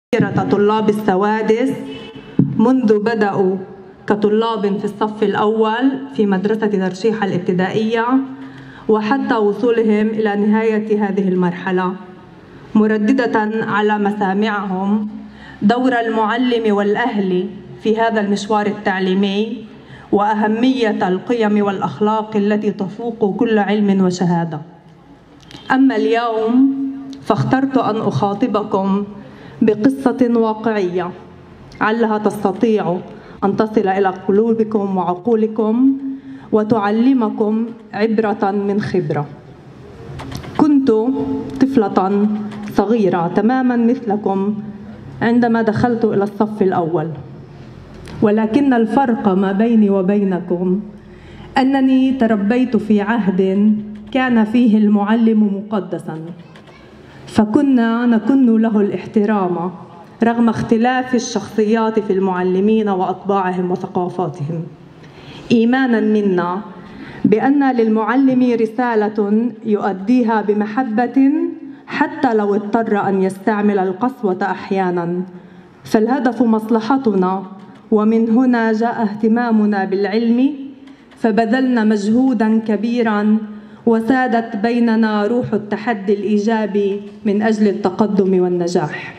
طلاب السوادس منذ بدأوا كطلاب في الصف الأول في مدرسة ترشيح الابتدائية وحتى وصولهم إلى نهاية هذه المرحلة، مرددة على مسامعهم دور المعلم والأهل في هذا المشوار التعليمي وأهمية القيم والأخلاق التي تفوق كل علم وشهادة. أما اليوم فاخترت أن أخاطبكم بقصة واقعية علها تستطيع أن تصل إلى قلوبكم وعقولكم وتعلمكم عبرة من خبرة. كنت طفلة صغيرة تماما مثلكم عندما دخلت إلى الصف الأول، ولكن الفرق ما بيني وبينكم أنني تربيت في عهد كان فيه المعلم مقدسا، فكنا نكن له الاحترام رغم اختلاف الشخصيات في المعلمين وأطباعهم وثقافاتهم، إيمانا منا بأن للمعلم رسالة يؤديها بمحبة حتى لو اضطر أن يستعمل القسوة أحيانا، فالهدف مصلحتنا. ومن هنا جاء اهتمامنا بالعلم، فبذلنا مجهودا كبيرا وسادت بيننا روح التحدي الإيجابي من أجل التقدم والنجاح.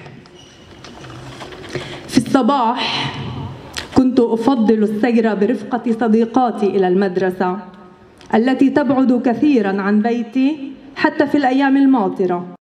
في الصباح كنت أفضل السير برفقة صديقاتي إلى المدرسة التي تبعد كثيرا عن بيتي حتى في الأيام الماطرة.